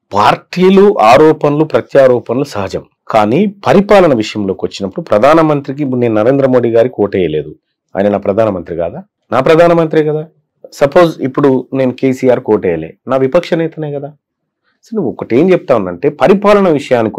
పార్టీలు ఆరోపణలు ప్రత్యారోపణలు సహజం. కానీ పరిపాలన విషయంలోకి వచ్చినప్పుడు ప్రధానమంత్రికి ఇప్పుడు నేను నరేంద్ర మోడీ గారికి ఓటేయలేదు, ఆయన నా ప్రధానమంత్రి కాదా? నా ప్రధానమంత్రి కదా. సపోజ్ ఇప్పుడు నేను కేసీఆర్ ఓటేయలే, నా విపక్ష నేతనే కదా. సో నువ్వు ఒకటి ఏం చెప్తా ఉన్నంటే పరిపాలన విషయానికి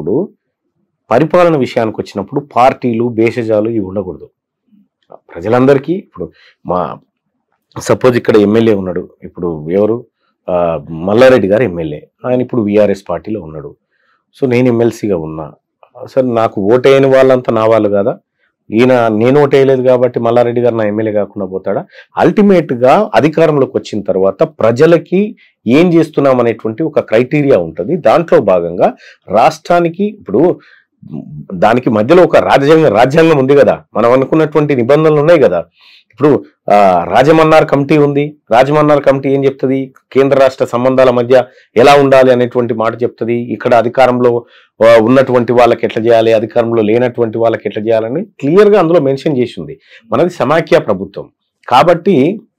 వచ్చినప్పుడు పార్టీలు భేషజాలు ఇవి ఉండకూడదు. ప్రజలందరికీ ఇప్పుడు మా సపోజ్ ఇక్కడ ఎమ్మెల్యే ఉన్నాడు, ఇప్పుడు ఎవరు మల్లారెడ్డి గారు ఎమ్మెల్యే, ఆయన ఇప్పుడు విఆర్ఎస్ పార్టీలో ఉన్నాడు. సో నేను ఎమ్మెల్సీగా ఉన్నా, సార్ నాకు ఓటేయని వాళ్ళంతా నా వాళ్ళు కదా, నేను ఓటేయలేదు కాబట్టి మల్లారెడ్డి గారు నా ఎమ్మెల్యే కాకుండా పోతాడా? అల్టిమేట్ గా అధికారంలోకి వచ్చిన తర్వాత ప్రజలకి ఏం చేస్తున్నాం అనేటువంటి ఒక క్రైటీరియా ఉంటుంది. దాంట్లో భాగంగా రాష్ట్రానికి ఇప్పుడు దానికి మధ్యలో ఒక రాజ్యాంగం ఉంది కదా, మనం అనుకున్నటువంటి నిబంధనలు ఉన్నాయి కదా. ఇప్పుడు రాజమన్నార్ కమిటీ ఉంది, రాజమన్నార్ కమిటీ ఏం చెప్తుంది, కేంద్ర రాష్ట్ర సంబంధాల మధ్య ఎలా ఉండాలి అనేటువంటి మాట చెప్తుంది. ఇక్కడ అధికారంలో ఉన్నటువంటి వాళ్ళకి ఎట్లా చేయాలి, అధికారంలో లేనటువంటి వాళ్ళకి ఎట్లా చేయాలని క్లియర్ గా అందులో మెన్షన్ చేసి ఉంది. మనది సమాఖ్య ప్రభుత్వం కాబట్టి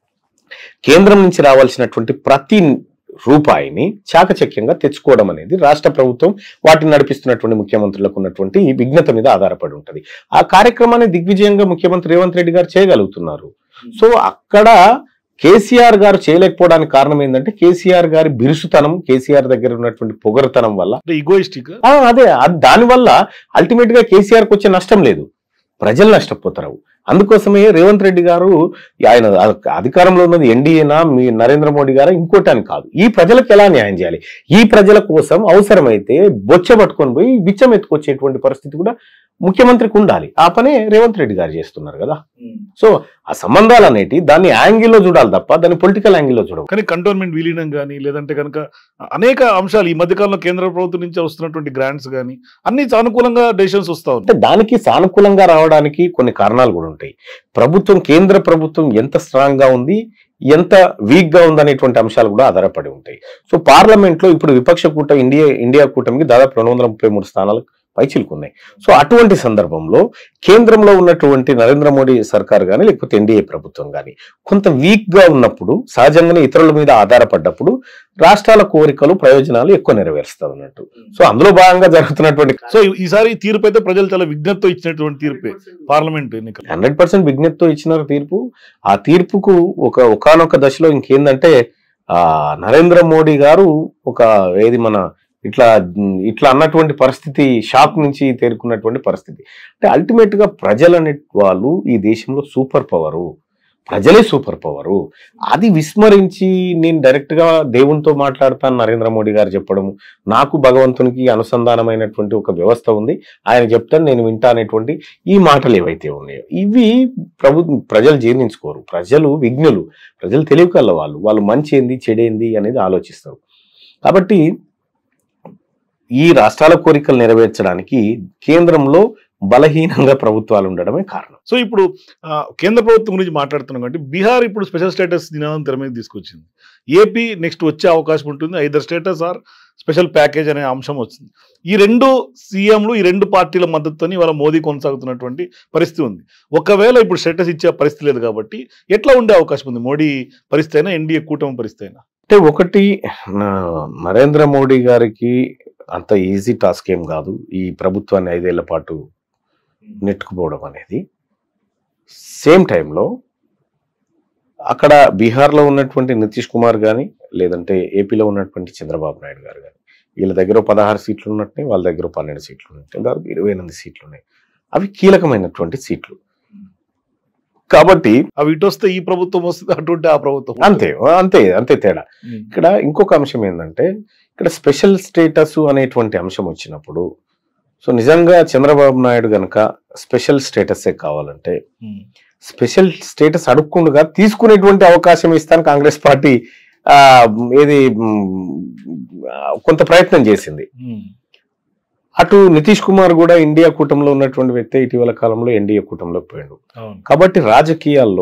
కేంద్రం నుంచి రావాల్సినటువంటి ప్రతి రూపాయిని చాకచక్యంగా తెచ్చుకోవడం అనేది రాష్ట్ర ప్రభుత్వం వాటిని నడిపిస్తున్నటువంటి ముఖ్యమంత్రులకు ఉన్నటువంటి విఘ్నత మీద ఆధారపడి ఉంటుంది. ఆ కార్యక్రమాన్ని దిగ్విజయంగా ముఖ్యమంత్రి రేవంత్ రెడ్డి గారు చేయగలుగుతున్నారు. సో అక్కడ కేసీఆర్ గారు చేయలేకపోవడానికి కారణం ఏంటంటే కేసీఆర్ గారి బిరుసుతనం, కేసీఆర్ దగ్గర ఉన్నటువంటి పొగరుతనం వల్ల, ఈగోయిస్టిక్ అదే దానివల్ల అల్టిమేట్ గా కేసీఆర్కి వచ్చే నష్టం లేదు, ప్రజలు నష్టపోతారు. అందుకోసమే రేవంత్ రెడ్డి గారు ఆయన అధికారంలో ఉన్నది ఎన్డీఏనా మీ నరేంద్ర మోడీ గారు ఇంకోటి అని కాదు, ఈ ప్రజలకు ఎలా న్యాయం చేయాలి, ఈ ప్రజల కోసం అవసరమైతే బొచ్చ పట్టుకొని పోయి బిచ్చం ఎత్తుకొచ్చేటువంటి పరిస్థితి కూడా ముఖ్యమంత్రికి ఉండాలి. ఆ పనే రేవంత్ రెడ్డి గారు చేస్తున్నారు కదా. సో ఆ సంబంధాలు అనేటి దాన్ని యాంగిల్లో చూడాలి తప్ప దాన్ని పొలిటికల్ యాంగిల్లో చూడాలి. కానీ కంటోన్మెంట్ విలీనం కానీ లేదంటే కనుక అనేక అంశాలు ఈ మధ్యకాలంలో కేంద్ర ప్రభుత్వం నుంచి వస్తున్నటువంటి గ్రాంట్స్ కానీ అన్ని సానుకూలంగా డెసిషన్స్ వస్తా ఉంటాయి. అంటే దానికి సానుకూలంగా రావడానికి కొన్ని కారణాలు కూడా ఉంటాయి. కేంద్ర ప్రభుత్వం ఎంత స్ట్రాంగ్ గా ఉంది, ఎంత వీక్ గా ఉంది అనేటువంటి అంశాలు కూడా ఆధారపడి ఉంటాయి. సో పార్లమెంట్ లో ఇప్పుడు విపక్ష ఇండియా కూటమికి దాదాపు 233 స్థానాలు పైచిలుకున్నాయి. సో అటువంటి సందర్భంలో కేంద్రంలో ఉన్నటువంటి నరేంద్ర మోడీ సర్కార్ కానీ లేకపోతే ఎన్డీఏ ప్రభుత్వం కానీ కొంత వీక్ గా ఉన్నప్పుడు సహజంగానే ఇతరుల మీద ఆధారపడ్డప్పుడు రాష్ట్రాల కోరికలు ప్రయోజనాలు ఎక్కువ నెరవేరుస్తారు అన్నట్టు. సో అందులో భాగంగా జరుగుతున్నటువంటి సో ఈసారి తీర్పు అయితే ప్రజలు చాలా విజ్ఞతతో ఇచ్చినటువంటి తీర్పే పార్లమెంట్ ఎన్నికలు. 100% విజ్ఞతతో ఇచ్చిన తీర్పు. ఆ తీర్పుకు ఒకానొక దశలో ఇంకేందంటే నరేంద్ర మోడీ గారు ఇట్లా అన్నటువంటి పరిస్థితి, షాక్ నుంచి తేరుకున్నటువంటి పరిస్థితి. అంటే అల్టిమేట్ గా ప్రజలు అనే వాళ్ళు ఈ దేశంలో సూపర్ పవరు, ప్రజలే సూపర్ పవరు. అది విస్మరించి నేను డైరెక్ట్ గా దేవునితో మాట్లాడతాను నరేంద్ర మోడీ గారు చెప్పడము, నాకు భగవంతునికి అనుసంధానమైనటువంటి ఒక వ్యవస్థ ఉంది, ఆయన చెప్తాను నేను వింటా అనేటువంటి ఈ మాటలు ఏవైతే ఉన్నాయో ఇవి ప్రజలు జీర్ణించుకోరు. ప్రజలు విజ్ఞులు, ప్రజలు తెలివికల్ల వాళ్ళు మంచి ఏంది చెడేంది అనేది ఆలోచిస్తారు. కాబట్టి ఈ రాష్ట్రాల కోరికలు నెరవేర్చడానికి కేంద్రంలో బలహీనంగా ప్రభుత్వాలు ఉండడమే కారణం. సో ఇప్పుడు కేంద్ర ప్రభుత్వం గురించి మాట్లాడుతున్నాం కాబట్టి బీహార్ ఇప్పుడు స్పెషల్ స్టేటస్ నినాదం తెర మీద తీసుకొచ్చింది. ఏపీ నెక్స్ట్ వచ్చే అవకాశం ఉంటుంది, either status or special package అనే అంశం వస్తుంది. ఈ రెండు సీఎంలు ఈ రెండు పార్టీల మద్దతుని వాళ్ళ మోదీ కొనసాగుతున్నటువంటి పరిస్థితి ఉంది. ఒకవేళ ఇప్పుడు స్టేటస్ ఇచ్చే పరిస్థితి లేదు కాబట్టి ఎట్లా ఉండే అవకాశం ఉంది? మోడీ పరిస్థితి అయినా ఎన్డీఏ కూటమి పరిస్థితి అయినా? అంటే ఒకటి, నరేంద్ర మోడీ గారికి అంత ఈజీ టాస్క్ ఏం కాదు ఈ ప్రభుత్వాన్ని 5 ఏళ్ల పాటు నెట్టుకుపోవడం అనేది. సేమ్ టైంలో అక్కడ బీహార్లో ఉన్నటువంటి నితీష్ కుమార్ కానీ లేదంటే ఏపీలో ఉన్నటువంటి చంద్రబాబు నాయుడు గారు కానీ వీళ్ళ దగ్గర 16 సీట్లు ఉన్నట్టు, వాళ్ళ దగ్గర 12 సీట్లు ఉన్నట్టు, దాదాపు 28 సీట్లు ఉన్నాయి. అవి కీలకమైనటువంటి సీట్లు కాబట్టి అవి ఇటు వస్తే ఈ ప్రభుత్వం వస్తుంది, అటువంటి ఆ ప్రభుత్వం అంతే తేడా. ఇక్కడ ఇంకొక అంశం ఏంటంటే ఇక్కడ స్పెషల్ స్టేటస్ అనేటువంటి అంశం వచ్చినప్పుడు, సో నిజంగా చంద్రబాబు నాయుడు గనక స్పెషల్ స్టేటసే కావాలంటే స్పెషల్ స్టేటస్ అడుక్కుండగా తీసుకునేటువంటి అవకాశం ఇస్తాను కాంగ్రెస్ పార్టీ కొంత ప్రయత్నం చేసింది. అటు నితీష్ కుమార్ కూడా ఇండియా కూటమిలో ఉన్నటువంటి వ్యక్తి ఇటీవల కాలంలో ఎన్డీఏ కూటమిలోకి పోయాడు. కాబట్టి రాజకీయాల్లో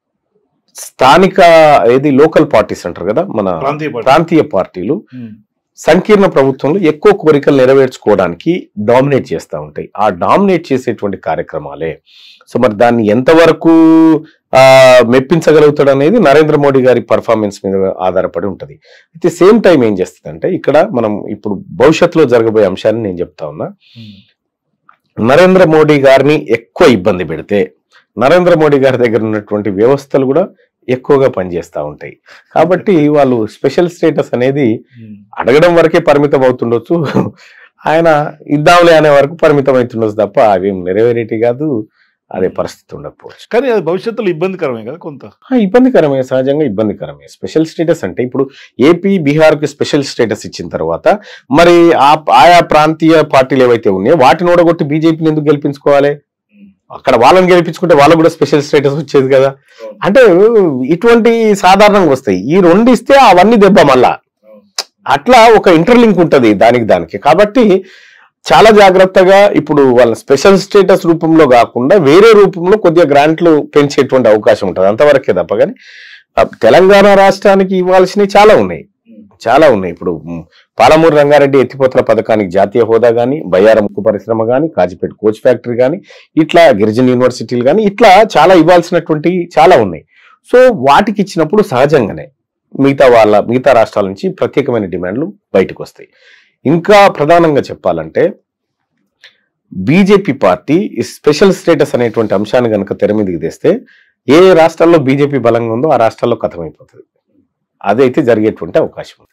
స్థానిక లోకల్ పార్టీస్ అంటారు కదా, మన ప్రాంతీయ పార్టీలు సంకీర్ణ ప్రభుత్వంలో ఎక్కువ కోరికలు నెరవేర్చుకోవడానికి డామినేట్ చేస్తూ ఉంటాయి. ఆ డామినేట్ చేసేటువంటి కార్యక్రమాలే. సో మరి దాన్ని ఎంతవరకు మెప్పించగలుగుతాడు అనేది నరేంద్ర మోడీ గారి పర్ఫార్మెన్స్ మీద ఆధారపడి ఉంటుంది. అయితే సేమ్ టైం ఏం చేస్తుందంటే ఇక్కడ మనం ఇప్పుడు భవిష్యత్తులో జరగబోయే అంశాన్ని నేను చెప్తా ఉన్నా. నరేంద్ర మోడీ గారిని ఎక్కువ ఇబ్బంది పెడితే నరేంద్ర మోడీ గారి దగ్గర ఉన్నటువంటి వ్యవస్థలు కూడా ఎక్కువగా పనిచేస్తూ ఉంటాయి. కాబట్టి వాళ్ళు స్పెషల్ స్టేటస్ అనేది అడగడం వరకే పరిమితం అవుతుండొచ్చు, ఆయన ఇద్దాంలే అనే వరకు పరిమితం అవుతుండొచ్చు తప్ప అవి నెరవేరేటి కాదు, అదే పరిస్థితి ఉండకపోవచ్చు. కానీ అది భవిష్యత్తులో ఇబ్బందికరమే కదా కొంత. ఇబ్బందికరమే, సహజంగా ఇబ్బందికరమే. స్పెషల్ స్టేటస్ అంటే ఇప్పుడు ఏపీ బీహార్కి స్పెషల్ స్టేటస్ ఇచ్చిన తర్వాత మరి ఆయా ప్రాంతీయ పార్టీలు ఏవైతే ఉన్నాయో వాటిని ఓడగొట్టి బీజేపీని ఎందుకు గెలిపించుకోవాలి? అక్కడ వాళ్ళని గెలిపించుకుంటే వాళ్ళకు కూడా స్పెషల్ స్టేటస్ వచ్చేది కదా. అంటే ఇటువంటి సాధారణంగా వస్తాయి. ఈ రెండు ఇస్తే అవన్నీ దెబ్బ మళ్ళా అట్లా ఒక ఇంటర్లింక్ ఉంటుంది దానికి. కాబట్టి చాలా జాగ్రత్తగా ఇప్పుడు వాళ్ళ స్పెషల్ స్టేటస్ రూపంలో కాకుండా వేరే రూపంలో కొద్దిగా గ్రాంట్లు పెంచేటువంటి అవకాశం ఉంటుంది, అంతవరకే తప్ప. కానీ తెలంగాణ రాష్ట్రానికి ఇవ్వాల్సినవి చాలా ఉన్నాయి. ఇప్పుడు పాలమూరు రంగారెడ్డి ఎత్తిపోతల పథకానికి జాతీయ హోదా కానీ, బయ్యారం ఉక్కు పరిశ్రమ కానీ, కాజిపేట కోచ్ ఫ్యాక్టరీ కానీ, ఇట్లా గిరిజన యూనివర్సిటీలు కానీ, ఇట్లా చాలా ఇవ్వాల్సినటువంటి చాలా ఉన్నాయి. సో వాటికి ఇచ్చినప్పుడు సహజంగానే మిగతా రాష్ట్రాల నుంచి ప్రత్యేకమైన డిమాండ్లు బయటకు వస్తాయి. ఇంకా ప్రధానంగా చెప్పాలంటే బీజేపీ పార్టీ స్పెషల్ స్టేటస్ అనేటువంటి అంశాన్ని కనుక తెర మీదకి తెస్తే ఏ రాష్ట్రాల్లో బీజేపీ బలంగా ఉందో ఆ రాష్ట్రాల్లో కథమైపోతుంది. అదైతే జరిగేటువంటి అవకాశం ఉంది.